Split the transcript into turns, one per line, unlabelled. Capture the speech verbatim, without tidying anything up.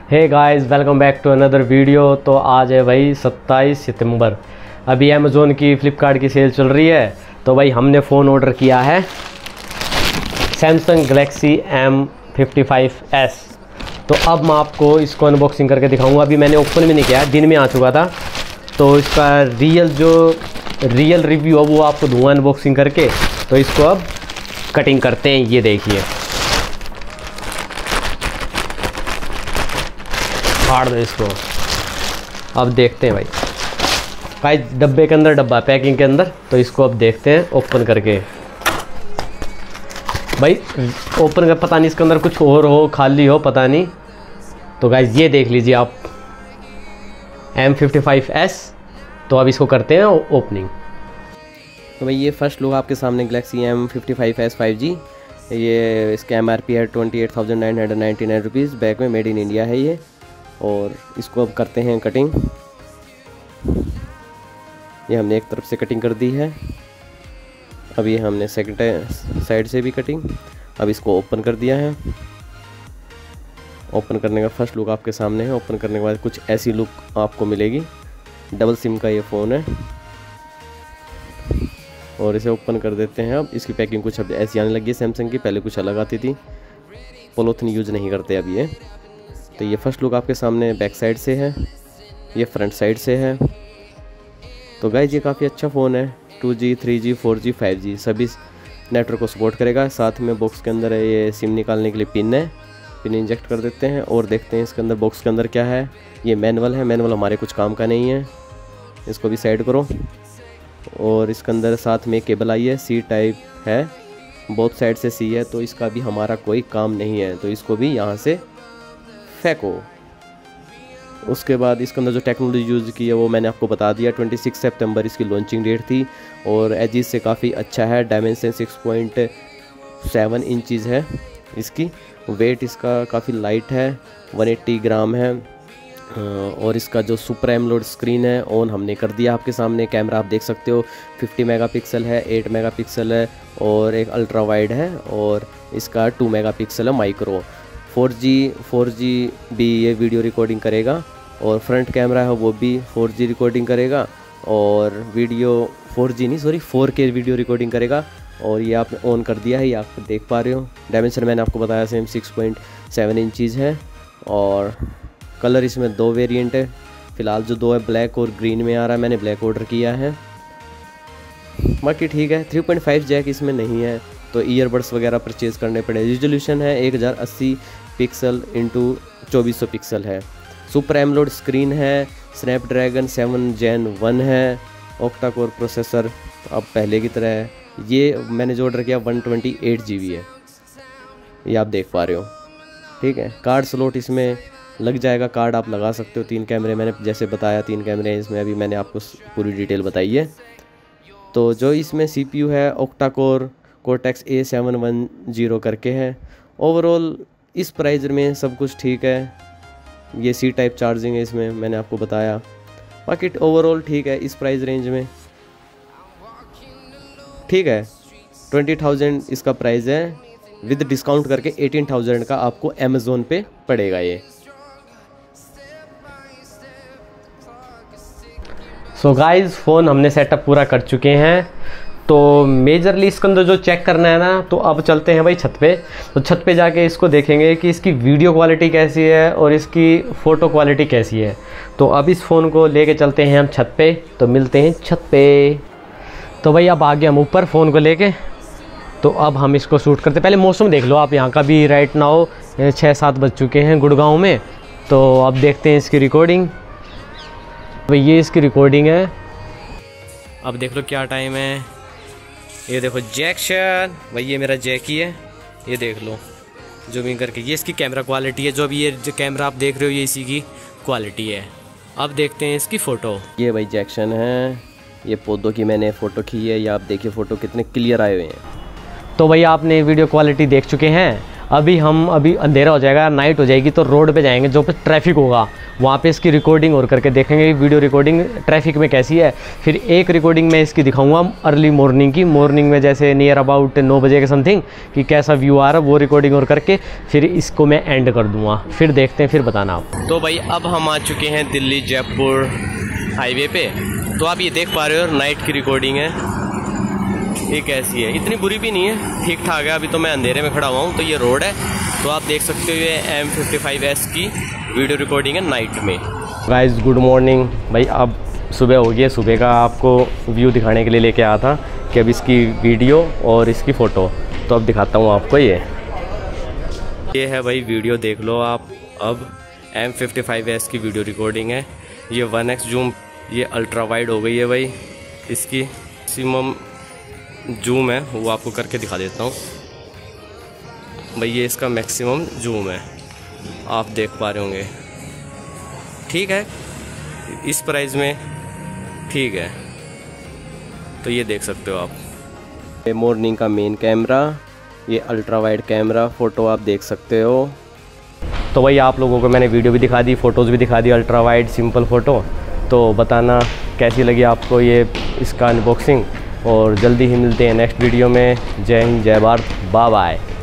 Hey guys, welcome back to another video. तो आज है भाई सत्ताईस सितंबर। अभी अमेज़ोन की फ़्लिपकार्ट की सेल चल रही है। तो भाई हमने फ़ोन ऑर्डर किया है Samsung Galaxy M fifty five S. तो अब मैं आपको इसको अनबॉक्सिंग करके दिखाऊंगा। अभी मैंने ओपन भी नहीं किया, दिन में आ चुका था। तो इसका रियल जो रियल रिव्यू है वो आपको दूंगा अनबॉक्सिंग करके। तो इसको अब कटिंग करते हैं। ये देखिए, फाड़ दो इसको। अब देखते हैं भाई भाई डब्बे के अंदर डब्बा, पैकिंग के अंदर। तो इसको अब देखते हैं ओपन करके। भाई ओपन कर, पता नहीं इसके अंदर कुछ और हो, खाली हो, पता नहीं। तो गाइस ये देख लीजिए आप, एम फिफ्टी फाइव एस। तो अब इसको करते हैं ओपनिंग।
तो भाई ये फर्स्ट लुक आपके सामने Galaxy M fifty five S five G. ये इसका एम आर पी है twenty eight thousand nine hundred ninety nine rupees. Back में मेड इन इंडिया है ये। और इसको अब करते हैं कटिंग। ये हमने एक तरफ से कटिंग कर दी है। अब ये हमने सेकंड साइड से भी कटिंग। अब इसको ओपन कर दिया है। ओपन करने का फर्स्ट लुक आपके सामने है। ओपन करने के बाद कुछ ऐसी लुक आपको मिलेगी। डबल सिम का ये फ़ोन है। और इसे ओपन कर देते हैं। अब इसकी पैकिंग कुछ अब ऐसी आने लगी है सैमसंग की, पहले कुछ अलग आती थी। पॉलीथिन यूज़ नहीं करते अब ये। तो ये फर्स्ट लुक आपके सामने बैक साइड से है, ये फ्रंट साइड से है। तो गाइस ये काफ़ी अच्छा फ़ोन है। Two G, three G, four G, five G सभी नेटवर्क को सपोर्ट करेगा। साथ में बॉक्स के अंदर ये सिम निकालने के लिए पिन है। पिन इंजेक्ट कर देते हैं और देखते हैं इसके अंदर बॉक्स के अंदर क्या है। ये मैनुअल है। मैनुअल हमारे कुछ काम का नहीं है। इसको भी साइड करो। और इसके अंदर साथ में केबल आई है, सी टाइप है, बोथ साइड से सी है। तो इसका भी हमारा कोई काम नहीं है। तो इसको भी यहाँ से फेंको। उसके बाद इसके अंदर जो टेक्नोलॉजी यूज़ की है वो मैंने आपको बता दिया। छब्बीस सितंबर इसकी लॉन्चिंग डेट थी। और एजिस से काफ़ी अच्छा है। Dimension six point seven inches है इसकी। वेट इसका काफ़ी लाइट है, वन एट्टी ग्राम है। और इसका जो सुपर एमोलेड स्क्रीन है ऑन हमने कर दिया आपके सामने। कैमरा आप देख सकते हो फिफ्टी मेगापिक्सल है, एट मेगापिक्सल है और एक अल्ट्रा वाइड है। और इसका टू मेगापिक्सल है micro. Four G four G भी ये वीडियो रिकॉर्डिंग करेगा। और फ्रंट कैमरा है वो भी फोर जी रिकॉर्डिंग करेगा। और वीडियो फोर जी नहीं sorry four K video recording करेगा। और ये आपने ऑन कर दिया है, ये आप देख पा रहे हो। डायमेंशन मैंने आपको बताया same six point seven inches है। और कलर इसमें दो वेरिएंट है। फ़िलहाल जो दो है ब्लैक और ग्रीन में आ रहा है। मैंने ब्लैक ऑर्डर किया है। बाकी ठीक है। थ्री पॉइंट फाइव जैक इसमें नहीं है, तो ईयरबड्स वगैरह परचेज़ करने पड़े। रिजोल्यूशन है एक हज़ार अस्सी पिक्सल इंटू चौबीस सौ पिक्सल है। सुपर एमोलेड स्क्रीन है। स्नैपड्रैगन सेवन जेन वन है। ऑक्टा कोर प्रोसेसर अब पहले की तरह है। ये मैंने जो ऑर्डर किया one twenty eight G B है, ये आप देख पा रहे हो। ठीक है। कार्ड स्लॉट इसमें लग जाएगा। कार्ड आप लगा सकते हो। तीन कैमरे मैंने जैसे बताया, तीन कैमरे हैं इसमें। अभी मैंने आपको पूरी डिटेल बताई है। तो जो इसमें सीपीयू है octa core Cortex A seven one zero करके है। ओवरऑल इस प्राइस में सब कुछ ठीक है। ये सी टाइप चार्जिंग है इसमें, मैंने आपको बताया। बाकी ओवरऑल ठीक है इस प्राइस रेंज में। ठीक है। ट्वेंटी थाउजेंड इसका प्राइस है। विद डिस्काउंट करके एटीन थाउजेंड का आपको अमेज़ोन पे पड़ेगा ये।
सो गाइस फ़ोन हमने सेटअप पूरा कर चुके हैं। तो मेजरली इसके अंदर जो चेक करना है ना, तो अब चलते हैं भाई छत पे। तो छत पे जाके इसको देखेंगे कि इसकी वीडियो क्वालिटी कैसी है और इसकी फ़ोटो क्वालिटी कैसी है। तो अब इस फ़ोन को लेके चलते हैं हम छत पे। तो मिलते हैं छत पे। तो भाई अब आगे हम ऊपर फ़ोन को लेके। तो अब हम इसको शूट करते। पहले मौसम देख लो आप यहाँ का भी। राइट नाउ छः सात बज चुके हैं गुड़गांव में। तो अब देखते हैं इसकी रिकॉर्डिंग। भाई ये इसकी रिकॉर्डिंग है। अब देख लो क्या टाइम है। ये देखो जैक्शन भाई, ये मेरा जैक ही है। ये देख लो जूमिंग करके। ये इसकी कैमरा क्वालिटी है। जो अभी ये जो कैमरा आप देख रहे हो ये इसी की क्वालिटी है। अब देखते हैं इसकी फ़ोटो।
ये भाई जैक्शन है। ये पौधों की मैंने फ़ोटो खी है। ये आप देखिए फ़ोटो कितने क्लियर आए हुए हैं।
तो भाई आपने वीडियो क्वालिटी देख चुके हैं। अभी हम अभी अंधेरा हो जाएगा, नाइट हो जाएगी तो रोड पे जाएंगे जो पे ट्रैफिक होगा, वहाँ पे इसकी रिकॉर्डिंग और करके देखेंगे वीडियो रिकॉर्डिंग ट्रैफिक में कैसी है। फिर एक रिकॉर्डिंग में इसकी दिखाऊंगा अर्ली मॉर्निंग की, मॉर्निंग में जैसे नियर अबाउट नौ बजे के समथिंग कि कैसा व्यू आ रहा है, वो रिकॉर्डिंग और करके फिर इसको मैं एंड कर दूँगा। फिर देखते हैं, फिर बताना आप। तो भाई अब हम आ चुके हैं दिल्ली जयपुर हाईवे पे। तो आप ये देख पा रहे हो नाइट की रिकॉर्डिंग है, ये कैसी है, इतनी बुरी भी नहीं है, ठीक ठाक है। अभी तो मैं अंधेरे में खड़ा हुआ हूँ, तो ये रोड है, तो आप देख सकते हो ये एम फिफ्टी फाइव एस की वीडियो रिकॉर्डिंग है नाइट में। गाइस गुड मॉर्निंग भाई, अब सुबह हो गई है। सुबह का आपको व्यू दिखाने के लिए लेके आया था कि अब इसकी वीडियो और इसकी फ़ोटो, तो अब दिखाता हूँ आपको। ये ये है भाई वीडियो, देख लो आप। अब एम फिफ्टी फाइव एस की वीडियो रिकॉर्डिंग है, ये वन एक्स जूम, ये अल्ट्रा वाइड हो गई है भाई। इसकी मैक्सिमम जूम है वो आपको करके दिखा देता हूँ भाई, ये इसका मैक्सिमम जूम है, आप देख पा रहे होंगे। ठीक है, इस प्राइस में ठीक है, तो ये देख सकते हो आप।
मॉर्निंग का मेन कैमरा, ये अल्ट्रा वाइड कैमरा, फ़ोटो आप देख सकते हो।
तो भाई आप लोगों को मैंने वीडियो भी दिखा दी, फ़ोटोज़ भी दिखा दी, अल्ट्रा वाइड सिंपल फ़ोटो। तो बताना कैसी लगी आपको ये इसका अनबॉक्सिंग, और जल्दी ही मिलते हैं नेक्स्ट वीडियो में। जय हिंद, जय भारत, बाय बाय।